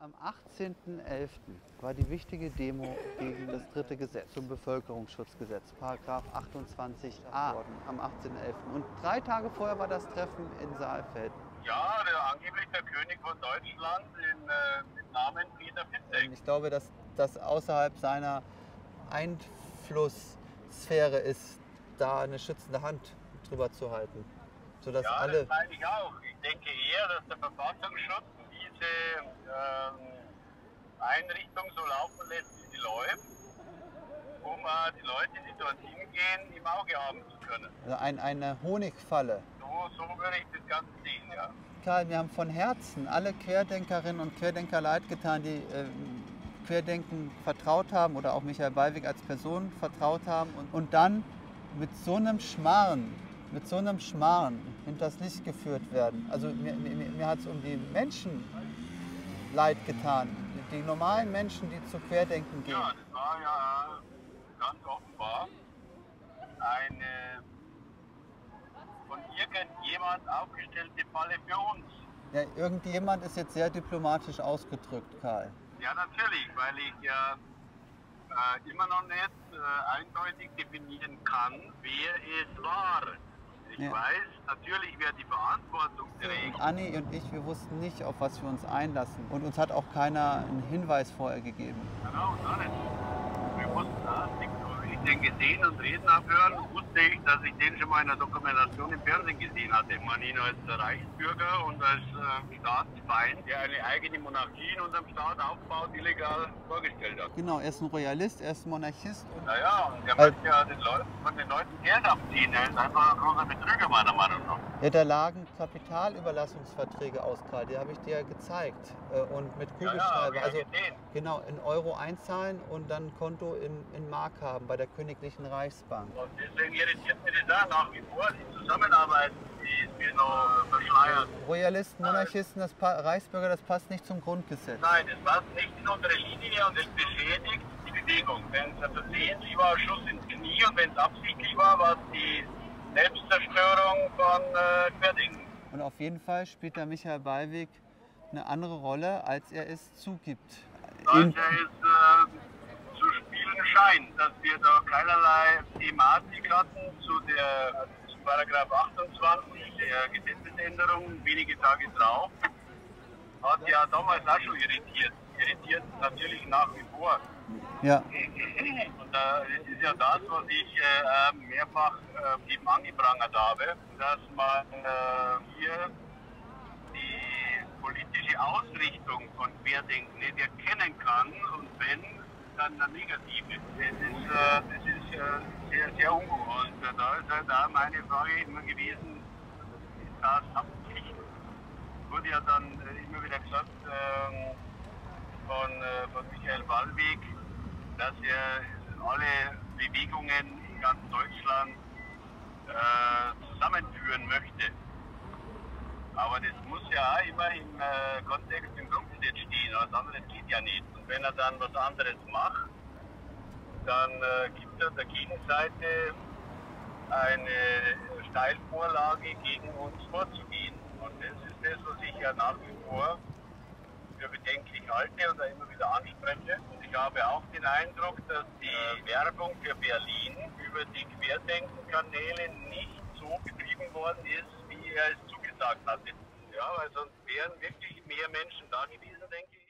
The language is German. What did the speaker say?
Am 18.11. war die wichtige Demo gegen das dritte Gesetz zum Bevölkerungsschutzgesetz, Paragraph 28a, am 18.11. Und 3 Tage vorher war das Treffen in Saalfeld. Ja, angeblich der König von Deutschland mit Namen Peter Fitzek. Ich glaube, dass das außerhalb seiner Einflusssphäre ist, da eine schützende Hand drüber zu halten. Sodass Ja, alle das meine ich auch. Ich denke eher, dass der Verfassungsschutz diese Einrichtung so laufen lässt, wie sie läuft, um die Leute, die dorthin gehen, im Auge haben zu können. also eine Honigfalle. So würde ich das Ganze sehen, ja. Karl, wir haben von Herzen alle Querdenkerinnen und Querdenker leid getan, die Querdenken vertraut haben oder auch Michael Ballweg als Person vertraut haben und dann mit so einem Schmarrn hinters Licht geführt werden. Also mir hat es um die Menschen leid getan, die normalen Menschen, die zu Querdenken gehen. Ja, das war ja ganz offenbar eine von irgendjemand aufgestellte Falle für uns. Ja, irgendjemand ist jetzt sehr diplomatisch ausgedrückt, Karl. Ja, natürlich, weil ich ja immer noch nicht eindeutig definieren kann, wer es war. Ich Ja. weiß natürlich, wer die Verantwortung trägt. Anni und ich, wir wussten nicht, auf was wir uns einlassen. Und uns hat auch keiner einen Hinweis vorher gegeben. Genau, gar nicht. Wir wussten das nicht. Als ich den gesehen und reden habe hören, wusste ich, dass ich den schon mal in der Dokumentation im Fernsehen gesehen hatte. Man ihn als Reichsbürger und als Staatsfeind, der eine eigene Monarchie in unserem Staat aufbaut, illegal vorgestellt hat. Genau, er ist ein Royalist, er ist ein Monarchist. Und Naja, und der möchte ja von den Leuten Geld abziehen. Er ist einfach ein großer Betrüger, meiner Meinung nach. ja, da lagen Kapitalüberlassungsverträge aus, Karl, die habe ich dir gezeigt. Und mit Kugelschreiber. Ja, Also gesehen. genau, in Euro einzahlen und dann Konto in Mark haben bei der Königlichen Reichsbank. Und deswegen irritiert mich das auch nach wie vor, die Zusammenarbeit, die ist mir noch verschleiert. Royalisten, Monarchisten, Reichsbürger, das passt nicht zum Grundgesetz. Nein, das passt nicht in unsere Linie und es beschädigt die Bewegung. Wenn es ein versehentlich war, ein Schuss ins Knie, und wenn es absichtlich war, war es die Selbstzerstörung von Querdenken. Und auf jeden Fall spielt der Michael Ballweg eine andere Rolle, als er es zugibt. Als es zu spielen scheint, dass wir da keinerlei Thematik hatten zu Paragraph 28 der Gesetzesänderung wenige Tage drauf. Hat ja damals auch schon irritiert. Irritiert natürlich nach wie vor. Ja, Und das ist ja das, was ich mehrfach eben angeprangert habe, dass man hier die politische Ausrichtung von Querdenken nicht erkennen kann, und wenn, dann der negative. Das ist sehr, sehr ungewohnt. Da ist halt auch meine Frage immer gewesen, ist das Absicht? Wurde ja dann immer wieder gesagt von Michael Ballweg, dass er alle Bewegungen in ganz Deutschland zusammenführen möchte. Aber das muss ja auch immer im Kontext im Grundgesetz stehen, was anderes geht ja nicht. Und wenn er dann was anderes macht, dann gibt er der Gegenseite eine Steilvorlage, gegen uns vorzugehen. Und das ist das, was ich ja nach wie vor für bedenklich halte und da immer wieder anspreche. Und ich habe auch den Eindruck, dass die Werbung für Berlin über die Querdenkenkanäle nicht so betrieben worden ist, wie er es zugesagt hatte. Ja, weil sonst wären wirklich mehr Menschen da gewesen, denke ich.